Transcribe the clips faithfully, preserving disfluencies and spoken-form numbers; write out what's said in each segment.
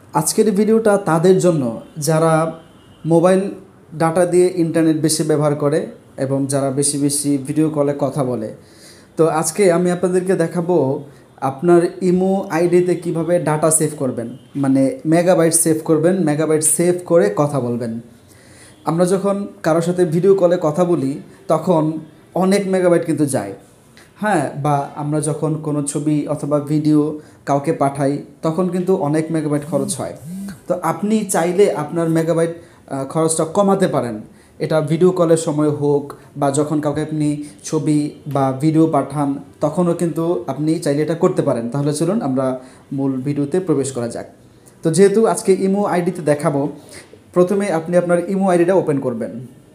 আজকের ভিডিওটা তাদের জন্য যারা মোবাইল ডাটা দিয়ে ইন্টারনেট বেশি ব্যবহার করে এবং যারা বেশি বেশি ভিডিও কলে কথা বলে। তো আজকে আমি আপনাদেরকে দেখাবো আপনার ইমো আইডিতে কিভাবে ডাটা সেভ করবেন, মানে মেগাবাইট সেভ করবেন, মেগাবাইট সেভ করে কথা বলবেন। আমরা যখন কারোর সাথে ভিডিও কলে কথা বলি তখন অনেক মেগাবাইট কিন্তু যায়, হ্যাঁ, বা আমরা যখন কোনো ছবি অথবা ভিডিও কাউকে পাঠাই তখন কিন্তু অনেক মেগাবাইট খরচ হয়। তো আপনি চাইলে আপনার মেগাবাইট খরচটা কমাতে পারেন, এটা ভিডিও কলের সময় হোক বা যখন কাউকে আপনি ছবি বা ভিডিও পাঠান তখনও কিন্তু আপনি চাইলে এটা করতে পারেন। তাহলে চলুন আমরা মূল ভিডিওতে প্রবেশ করা যাক। তো যেহেতু আজকে ইমো আইডিতে দেখাবো, প্রথমে আপনি আপনার ইমো আইডিটা ওপেন করবেন।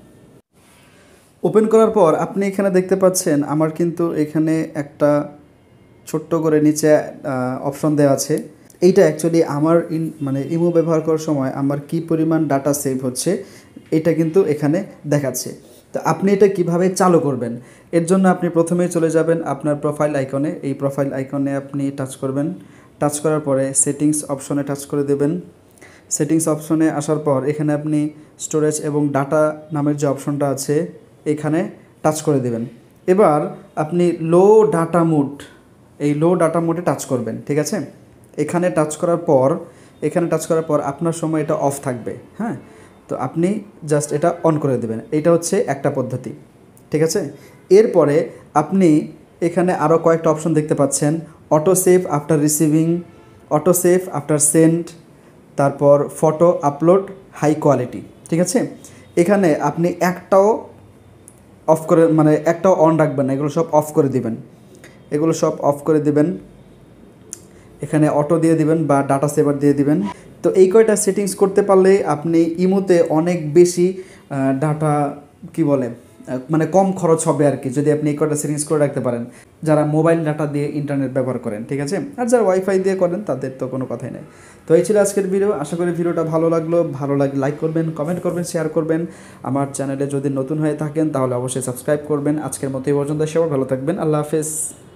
ওপেন করার পর আপনি এখানে দেখতে পাচ্ছেন আমার কিন্তু এখানে একটা ছোট্ট করে নিচে অপশন দেওয়া আছে। এইটা অ্যাকচুয়ালি আমার ইন মানে ইমো ব্যবহার করার সময় আমার কি পরিমাণ ডাটা সেভ হচ্ছে এটা কিন্তু এখানে দেখাচ্ছে। তো আপনি এটা কিভাবে চালু করবেন, এর জন্য আপনি প্রথমেই চলে যাবেন আপনার প্রোফাইল আইকনে। এই প্রোফাইল আইকনে আপনি টাচ করবেন। টাচ করার পরে সেটিংস অপশনে টাচ করে দেবেন। সেটিংস অপশনে আসার পর এখানে আপনি স্টোরেজ এবং ডাটা নামের যে অপশনটা আছে এখানে টাচ করে দেবেন। এবার আপনি লো ডাটা মোড, এই লো ডাটা মোডে টাচ করবেন, ঠিক আছে। এখানে টাচ করার পর এখানে টাচ করার পর আপনার সময় এটা অফ থাকবে, হ্যাঁ। তো আপনি জাস্ট এটা অন করে দেবেন। এটা হচ্ছে একটা পদ্ধতি, ঠিক আছে। এরপরে আপনি এখানে আরও কয়েকটা অপশন দেখতে পাচ্ছেন। Auto save after receiving, auto save after send, তারপর ফটো আপলোড হাই কোয়ালিটি, ঠিক আছে। এখানে আপনি একটাও অফ করে মানে একটাও অন রাখবেন না, এগুলো সব অফ করে দিবেন। এগুলো সব অফ করে দিবেন, এখানে অটো দিয়ে দিবেন বা ডাটা সেভার দিয়ে দিবেন। তো এই কয়টা সেটিংস করতে পারলে আপনি ইমোতে অনেক বেশি ডাটা কি বলে মানে কম খরচ হবে আর কি, যদি আপনি এই কয়টা সেটিংস করে রাখতে পারেন, যারা মোবাইল ডাটা দিয়ে ইন্টারনেট ব্যবহার করেন, ঠিক আছে। আর যারা ওয়াইফাই দিয়ে করেন তাদের তো কোনো কথাই নেই। তো এই ছিল আজকের ভিডিও। আশা করি ভিডিওটা ভালো লাগলো। ভালো লাগলে লাইক করবেন, কমেন্ট করবেন, শেয়ার করবেন। আমার চ্যানেলে যদি নতুন হয়ে থাকেন তাহলে অবশ্যই সাবস্ক্রাইব করবেন। আজকের মতো এই পর্যন্ত, সবাই ভালো থাকবেন। আল্লাহ হাফেজ।